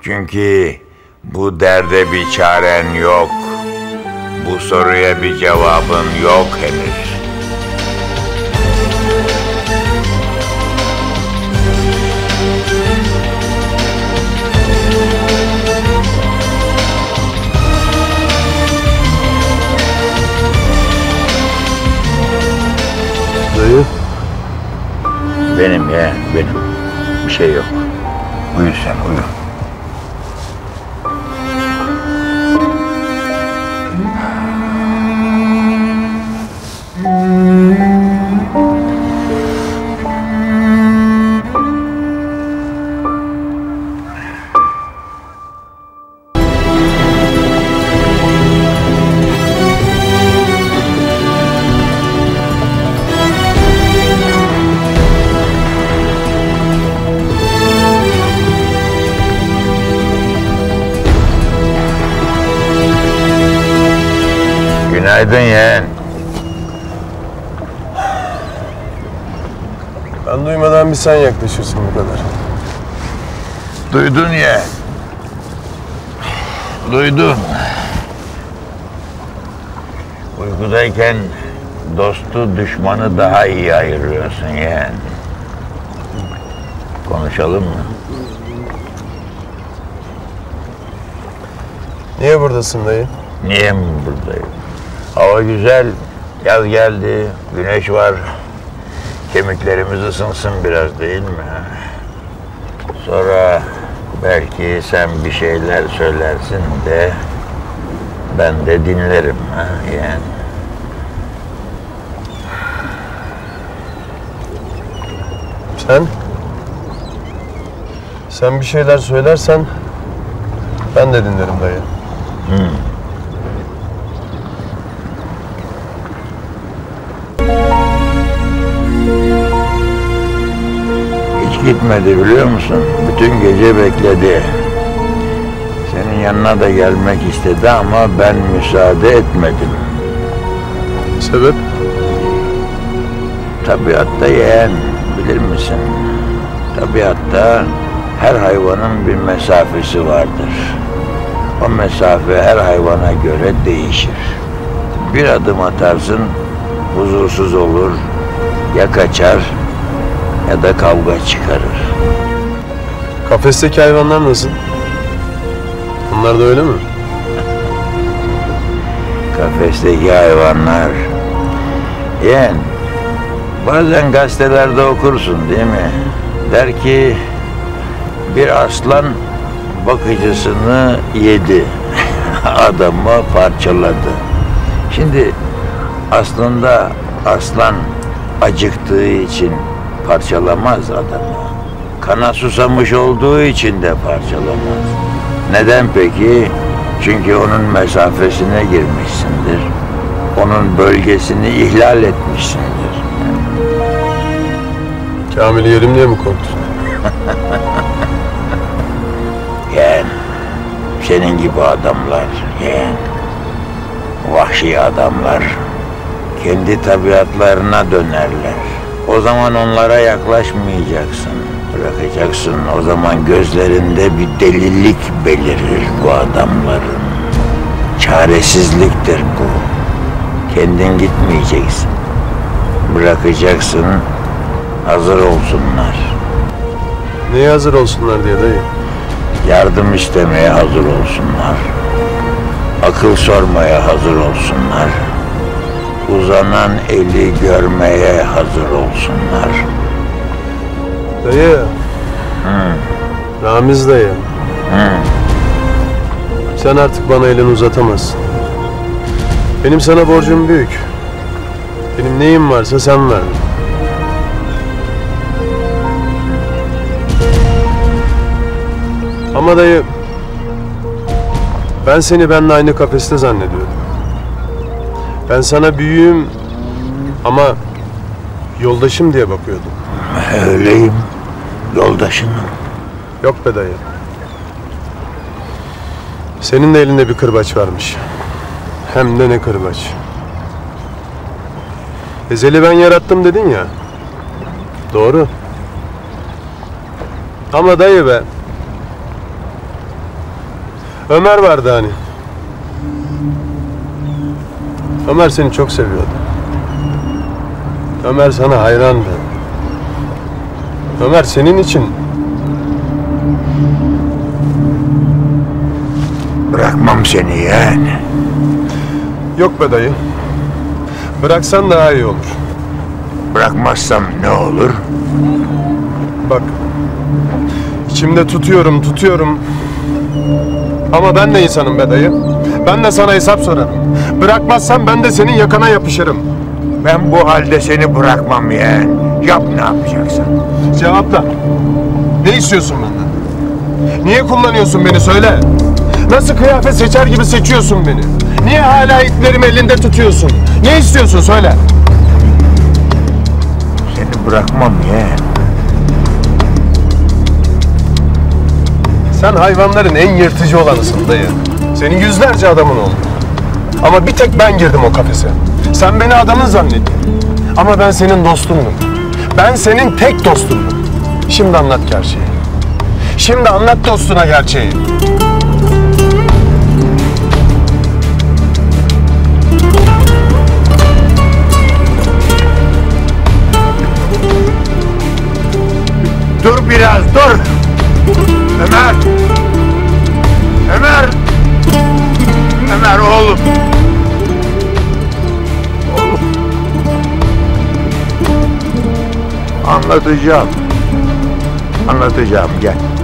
Çünkü bu derde bir çaren yok. Bu soruya bir cevabın yok henüz. Dayı. Benim ya, benim. Bir şey yok. Uyu sen, uyu. Günaydın yeğen. Ben duymadan bir sen yaklaşırsın bu kadar. Duydun yeğen. Duydun. Uykudayken dostu düşmanı daha iyi ayırıyorsun yeğen. Konuşalım mı? Niye buradasın dayı? Niye mi buradayım? Hava güzel, yaz geldi, güneş var. Kemiklerimiz ısınsın biraz değil mi? Sonra belki sen bir şeyler söylersin de ben de dinlerim ha yani. Sen bir şeyler söylersen ben de dinlerim dayı. Hiç gitmedi biliyor musun? Bütün gece bekledi. Senin yanına da gelmek istedi ama ben müsaade etmedim. Sebep? Tabiatta yeğen, bilir misin? Tabiatta her hayvanın bir mesafesi vardır. O mesafe her hayvana göre değişir. Bir adım atarsın, huzursuz olur, ya kaçar ya da kavga çıkarır. Kafesteki hayvanlar nasıl? Onlar da öyle mi? Kafesteki hayvanlar. Yeğen, bazen gazetelerde okursun değil mi? Der ki bir aslan bakıcısını yedi, adamı parçaladı. Şimdi aslında aslan acıktığı için parçalamaz adamı. Kana susamış olduğu için de parçalamaz. Neden peki? Çünkü onun mesafesine girmişsindir. Onun bölgesini ihlal etmişsindir. Kamil'i yerim diye mi korktun? Yeğen, senin gibi adamlar, yeğen, vahşi adamlar kendi tabiatlarına dönerler. O zaman onlara yaklaşmayacaksın, bırakacaksın. O zaman gözlerinde bir delilik belirir bu adamların. Çaresizliktir bu. Kendin gitmeyeceksin. Bırakacaksın, hazır olsunlar. Neye hazır olsunlar diye dayı? Yardım istemeye hazır olsunlar. Akıl sormaya hazır olsunlar. Uzanan eli görmeye hazır olsunlar. Dayı. Ramiz dayı. Sen artık bana elini uzatamazsın. Benim sana borcum büyük. Benim neyim varsa sen verdin. Ama dayı, ben seni benimle aynı kafeste zannediyordum. Ben sana büyüğüm ama yoldaşım diye bakıyordum. Öyleyim, yoldaşınım. Yok be dayı. Senin de elinde bir kırbaç varmış. Hem de ne kırbaç. Ezeli ben yarattım dedin ya. Doğru. Ama dayı be, Ömer vardı hani. Ömer seni çok seviyordu. Ömer sana hayrandı. Ömer senin için. Bırakmam seni yeğen. Yok be dayı. Bıraksan daha iyi olur. Bırakmazsam ne olur? Bak. İçimde tutuyorum. Ama ben de insanım be dayı. Ben de sana hesap sorarım. Bırakmazsan ben de senin yakana yapışırım. Ben bu halde seni bırakmam yeğen. Yap ne yapacaksan. Cevapla. Ne istiyorsun benden? Niye kullanıyorsun beni söyle. Nasıl kıyafet seçer gibi seçiyorsun beni? Niye hala iplerimi elinde tutuyorsun? Ne istiyorsun söyle. Seni bırakmam yeğen. Sen hayvanların en yırtıcı olanısın dayı. Senin yüzlerce adamın oldu. Ama bir tek ben girdim o kafese. Sen beni adamın zannettin. Ama ben senin dostundum. Ben senin tek dostundum. Şimdi anlat gerçeği. Şimdi anlat dostuna gerçeği. Dur biraz dur. Ömer. Ömer. Ömer oğlum. Oğlum. Anlatacağım. Anlatacağım gel.